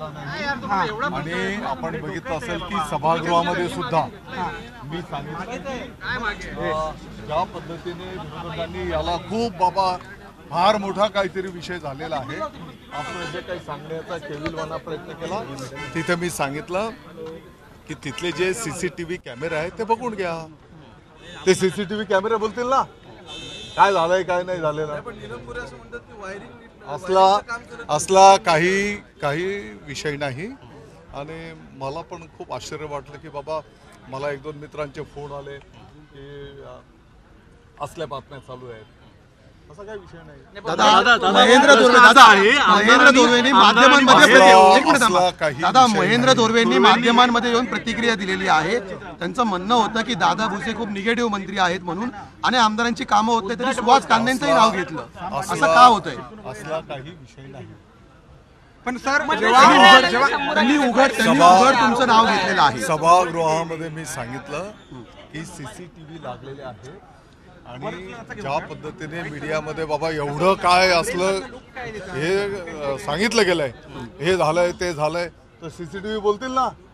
वाटा नाही। आणि आपण बघितलं असेल की सभागृहामध्ये सुद्धा मी सांगितलं ज्या पद्धतीने विरोधकांनी याला खूप बाबा फार मोठा काहीतरी विषय झालेला आहे असं जे काही सांगण्याचा केविलवाना प्रयत्न केला तिथे मी सांगितलं की तिथले जे सीसीटीव्ही कॅमेरे आहेत ते बघून घ्या। ते सीसीटीव्ही कॅमेरे बोलतील ना काय झालंय काय नाही झालेलं असला काही विषय नाही। आणि मला पण खूप आश्चर्य वाटलं की बाबा मला एक दोन मित्रांचे फोन आले की असल्या बातम्या चालू आहेत, असा काही विषय नाही। महेंद्र धोरवेंनी माध्यमांमध्ये येऊन प्रतिक्रिया दिलेली आहे। त्यांचं म्हणणं होतं की दादा भुसे खूप निगेटिव्ह मंत्री आहेत म्हणून आणि आमदारांची कामं होत नाही तरी सुहास कांदेंचंही नाव घेतलं, असं का होतंय? असला काही विषय नाही। पण सर त्यांनी उघड तुमचं नाव घेतलेलं आहे। सभागृहामध्ये मी सांगितलं की सीसीटीव्ही लागलेले आहे आणि ज्या पद्धतीने मीडियामध्ये बाबा एवढं काय असलं हे सांगितलं गेलंय, हे झालंय ते झालंय, तर सीसीटीव्ही बोलतील ना